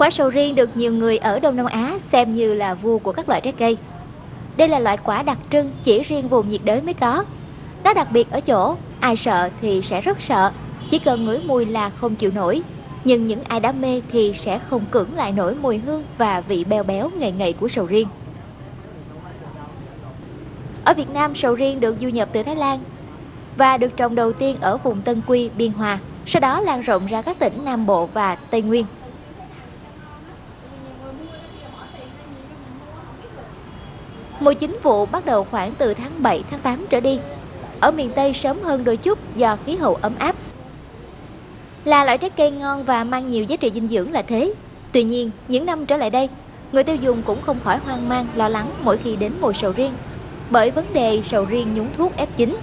Quả sầu riêng được nhiều người ở Đông Nam Á xem như là vua của các loại trái cây. Đây là loại quả đặc trưng chỉ riêng vùng nhiệt đới mới có. Nó đặc biệt ở chỗ, ai sợ thì sẽ rất sợ, chỉ cần ngửi mùi là không chịu nổi. Nhưng những ai đam mê thì sẽ không cưỡng lại nổi mùi hương và vị béo béo ngậy ngậy của sầu riêng. Ở Việt Nam, sầu riêng được du nhập từ Thái Lan và được trồng đầu tiên ở vùng Tân Quy, Biên Hòa, sau đó lan rộng ra các tỉnh Nam Bộ và Tây Nguyên. Mùa chính vụ bắt đầu khoảng từ tháng 7, tháng 8 trở đi. Ở miền Tây sớm hơn đôi chút do khí hậu ấm áp. Là loại trái cây ngon và mang nhiều giá trị dinh dưỡng là thế. Tuy nhiên, những năm trở lại đây, người tiêu dùng cũng không khỏi hoang mang, lo lắng mỗi khi đến mùa sầu riêng, bởi vấn đề sầu riêng nhúng thuốc ép chín.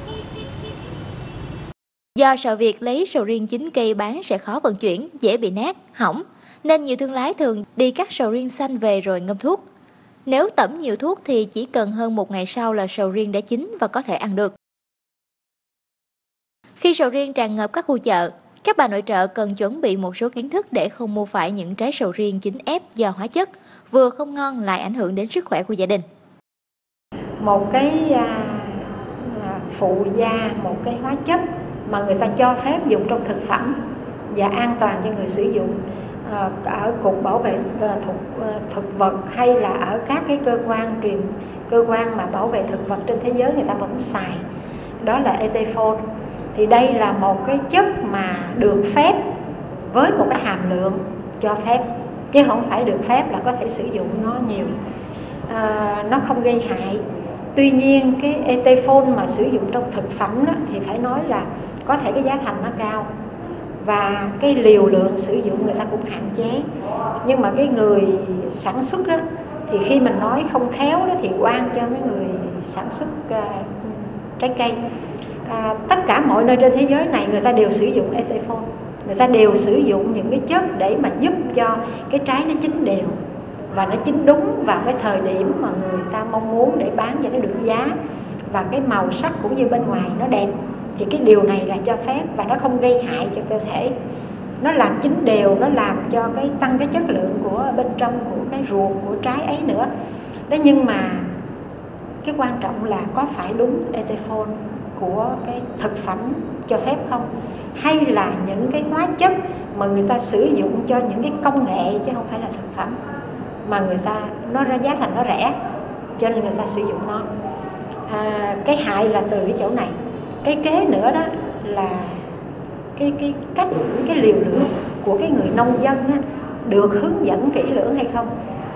Do sợ việc lấy sầu riêng chín cây bán sẽ khó vận chuyển, dễ bị nát, hỏng, nên nhiều thương lái thường đi cắt sầu riêng xanh về rồi ngâm thuốc. Nếu tẩm nhiều thuốc thì chỉ cần hơn 1 ngày sau là sầu riêng đã chín và có thể ăn được. Khi sầu riêng tràn ngập các khu chợ, các bà nội trợ cần chuẩn bị một số kiến thức để không mua phải những trái sầu riêng chín ép do hóa chất, vừa không ngon lại ảnh hưởng đến sức khỏe của gia đình. Một cái phụ gia, một cái hóa chất mà người ta cho phép dùng trong thực phẩm và an toàn cho người sử dụng ở Cục Bảo vệ thực vật hay là ở các cái cơ quan mà bảo vệ thực vật trên thế giới người ta vẫn xài, đó là ethanol. Thì đây là một cái chất mà được phép với một cái hàm lượng cho phép, chứ không phải được phép là có thể sử dụng nó nhiều. Nó không gây hại. Tuy nhiên cái ethanol mà sử dụng trong thực phẩm đó, thì phải nói là có thể cái giá thành nó cao và cái liều lượng sử dụng người ta cũng hạn chế. Nhưng mà cái người sản xuất đó thì khi mình nói không khéo đó thì oan cho cái người sản xuất trái cây. Tất cả mọi nơi trên thế giới này người ta đều sử dụng ethanol, người ta đều sử dụng những cái chất để mà giúp cho cái trái nó chín đều và nó chín đúng vào cái thời điểm mà người ta mong muốn để bán cho nó được giá và cái màu sắc cũng như bên ngoài nó đẹp. Thì cái điều này là cho phép và nó không gây hại cho cơ thể. Nó làm chín đều, nó làm cho cái tăng cái chất lượng của bên trong của cái ruột của trái ấy nữa. Đó, nhưng mà cái quan trọng là có phải đúng ethanol của cái thực phẩm cho phép không, hay là những cái hóa chất mà người ta sử dụng cho những cái công nghệ chứ không phải là thực phẩm, mà người ta nó ra giá thành nó rẻ cho nên người ta sử dụng nó. Cái hại là từ cái chỗ này. Cái kế nữa đó là cái cách, cái liều lượng của cái người nông dân á, được hướng dẫn kỹ lưỡng hay không.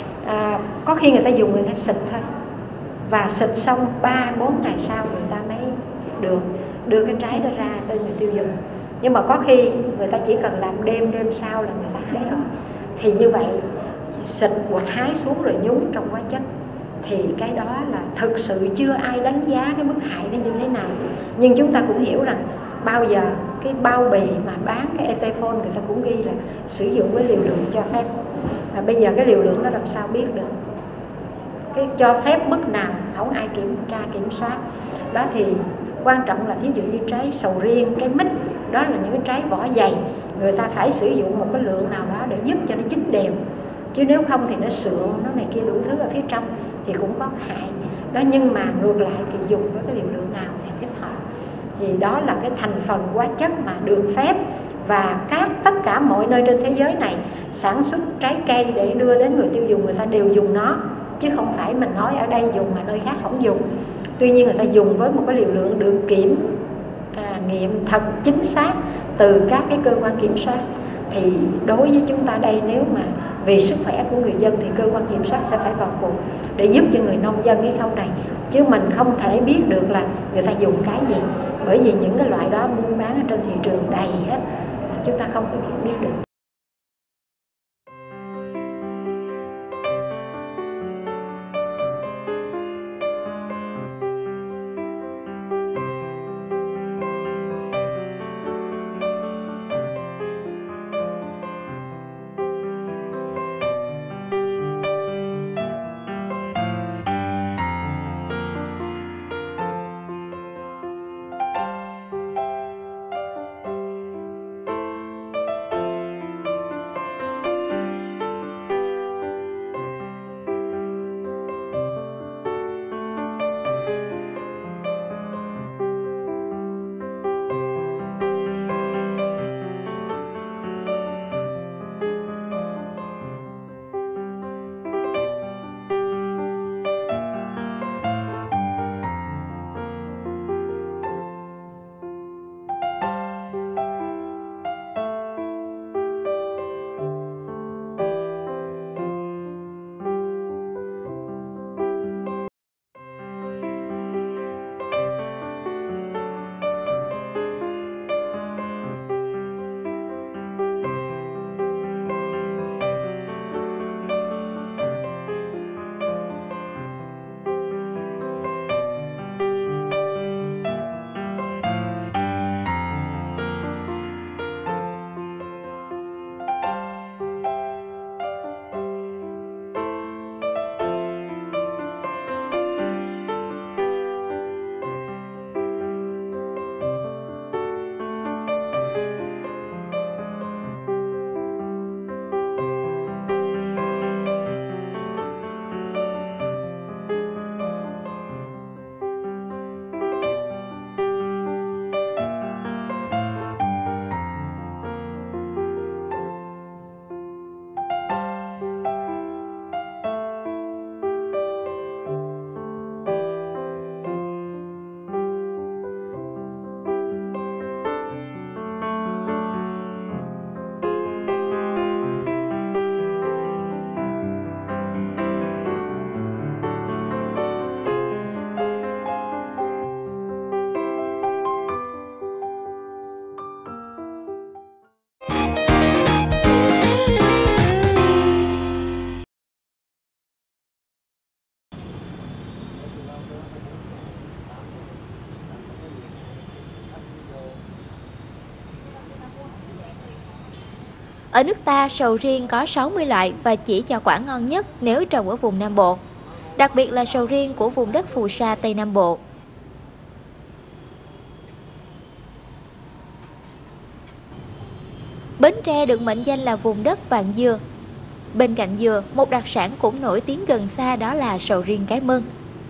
Có khi người ta dùng người ta xịt thôi, và xịt xong 3-4 ngày sau người ta mới được đưa cái trái đó ra tới người tiêu dùng. Nhưng mà có khi người ta chỉ cần làm đêm sau là người ta hái rồi. Thì như vậy xịt hoặc hái xuống rồi nhúng trong hóa chất thì cái đó là thực sự chưa ai đánh giá cái mức hại nó như thế nào. Nhưng chúng ta cũng hiểu rằng bao giờ cái bao bì mà bán cái ethanol người ta cũng ghi là sử dụng với liều lượng cho phép. Bây giờ cái liều lượng đó làm sao biết được, cái cho phép mức nào không ai kiểm tra kiểm soát. Đó thì quan trọng là thí dụ như trái sầu riêng, trái mít, đó là những cái trái vỏ dày, người ta phải sử dụng một cái lượng nào đó để giúp cho nó chín đều, chứ nếu không thì nó sượng, nó này kia đủ thứ ở phía trong thì cũng có hại đó. Nhưng mà ngược lại thì dùng với cái liều lượng nào thì thích hợp. Thì đó là cái thành phần hóa chất mà được phép, và tất cả mọi nơi trên thế giới này sản xuất trái cây để đưa đến người tiêu dùng, người ta đều dùng nó, chứ không phải mình nói ở đây dùng mà nơi khác không dùng. Tuy nhiên người ta dùng với một cái liều lượng được nghiệm thật chính xác từ các cái cơ quan kiểm soát. Thì đối với chúng ta đây, nếu mà vì sức khỏe của người dân thì cơ quan kiểm soát sẽ phải vào cuộc để giúp cho người nông dân cái khâu này. Chứ mình không thể biết được là người ta dùng cái gì, bởi vì những cái loại đó buôn bán ở trên thị trường đầy hết, chúng ta không có biết được. Ở nước ta, sầu riêng có 60 loại và chỉ cho quả ngon nhất nếu trồng ở vùng Nam Bộ, đặc biệt là sầu riêng của vùng đất phù sa Tây Nam Bộ. Bến Tre được mệnh danh là vùng đất vạn dừa. Bên cạnh dừa, một đặc sản cũng nổi tiếng gần xa đó là sầu riêng Cái Mơn.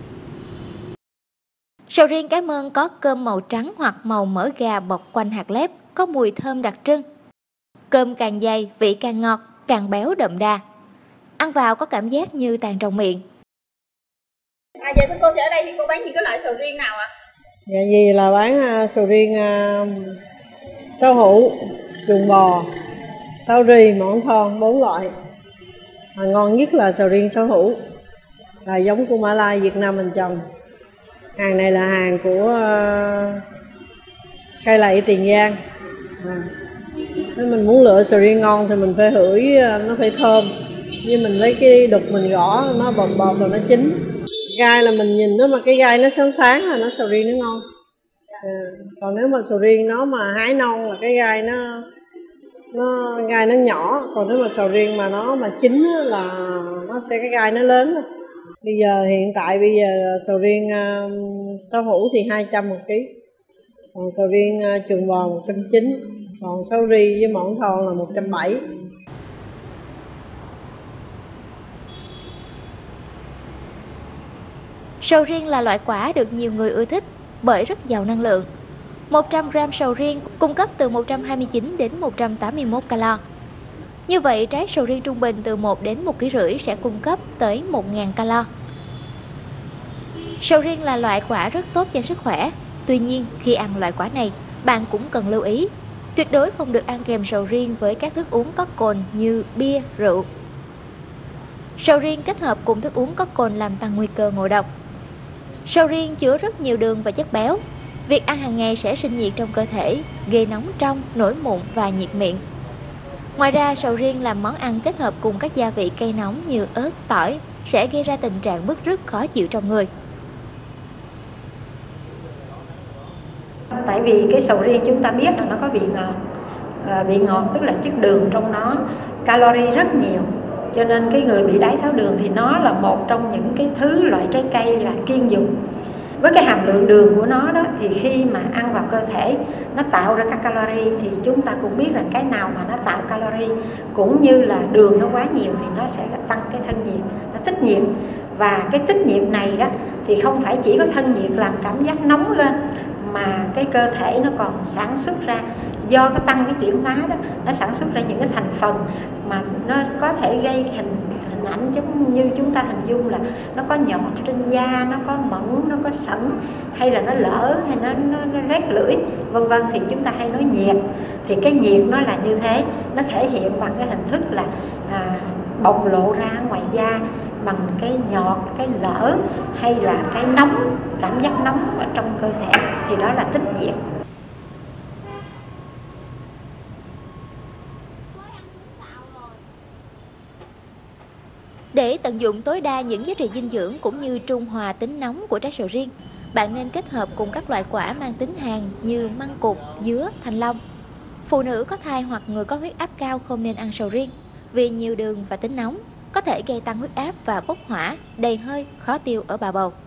Sầu riêng Cái Mơn có cơm màu trắng hoặc màu mỡ gà bọc quanh hạt lép, có mùi thơm đặc trưng. Cơm càng dày, vị càng ngọt, càng béo đậm đà. Ăn vào có cảm giác như tàn trong miệng. Dạ thưa cô, thì ở đây thì cô bán những cái loại sầu riêng nào ạ? Dạ gì là bán sầu riêng sáu hữu, chuồng bò, sáu rì, mỏng thon, 4 loại. Mà ngon nhất là sầu riêng sáu hữu, là giống của Mã Lai Việt Nam mình trồng. Hàng này là hàng của Cây Lậy Tiền Giang. Nếu mình muốn lựa sầu riêng ngon thì mình phải hửi, nó phải thơm. Như mình lấy cái đục mình gõ, nó bọt bọt rồi nó chín. Gai là mình nhìn nó mà cái gai nó sáng sáng là nó sầu riêng nó ngon. Còn nếu mà sầu riêng nó mà hái non là cái gai gai nó nhỏ, còn nếu mà sầu riêng mà nó mà chín là nó sẽ cái gai nó lớn. Hiện tại sầu riêng sáu hữu thì 200 một ký, còn sầu riêng chuồng bò 190, còn sáu ri với mỏng thon là 170. Sầu riêng là loại quả được nhiều người ưa thích bởi rất giàu năng lượng. 100 gram sầu riêng cung cấp từ 129 đến 181 calo. Như vậy, trái sầu riêng trung bình từ 1 đến 1,5 kg sẽ cung cấp tới 1.000 calo. Sầu riêng là loại quả rất tốt cho sức khỏe. Tuy nhiên, khi ăn loại quả này, bạn cũng cần lưu ý. Tuyệt đối không được ăn kèm sầu riêng với các thức uống có cồn như bia, rượu. Sầu riêng kết hợp cùng thức uống có cồn làm tăng nguy cơ ngộ độc. Sầu riêng chứa rất nhiều đường và chất béo. Việc ăn hàng ngày sẽ sinh nhiệt trong cơ thể, gây nóng trong, nổi mụn và nhiệt miệng. Ngoài ra, sầu riêng làm món ăn kết hợp cùng các gia vị cay nóng như ớt, tỏi sẽ gây ra tình trạng bứt rứt khó chịu trong người. Tại vì cái sầu riêng chúng ta biết là nó có vị ngọt. Vị ngọt tức là chất đường trong nó, calo rất nhiều. Cho nên cái người bị đái tháo đường thì nó là một trong những cái thứ loại trái cây là kiêng dùng. Với cái hàm lượng đường của nó đó thì khi mà ăn vào cơ thể nó tạo ra các calo thì chúng ta cũng biết là cái nào mà nó tạo calo cũng như là đường nó quá nhiều thì nó sẽ tăng cái thân nhiệt, nó tích nhiệt. Và cái tích nhiệt này đó thì không phải chỉ có thân nhiệt làm cảm giác nóng lên mà cái cơ thể nó còn sản xuất ra, do cái tăng cái chuyển hóa đó, nó sản xuất ra những cái thành phần mà nó có thể gây hình ảnh giống như chúng ta hình dung là nó có nhọt trên da, nó có mẩn, nó có sẩn, hay là nó lở, hay nó rét lưỡi, vân vân, thì chúng ta hay nói nhiệt. Thì cái nhiệt nó là như thế, nó thể hiện bằng cái hình thức là bộc lộ ra ngoài da bằng cái nhọt, cái lở hay là cái nóng, cảm giác nóng ở trong cơ thể, thì đó là tích nhiệt. Để tận dụng tối đa những giá trị dinh dưỡng cũng như trung hòa tính nóng của trái sầu riêng, bạn nên kết hợp cùng các loại quả mang tính hàn như măng cụt, dứa, thanh long. Phụ nữ có thai hoặc người có huyết áp cao không nên ăn sầu riêng vì nhiều đường và tính nóng, có thể gây tăng huyết áp và bốc hỏa, đầy hơi, khó tiêu ở bà bầu.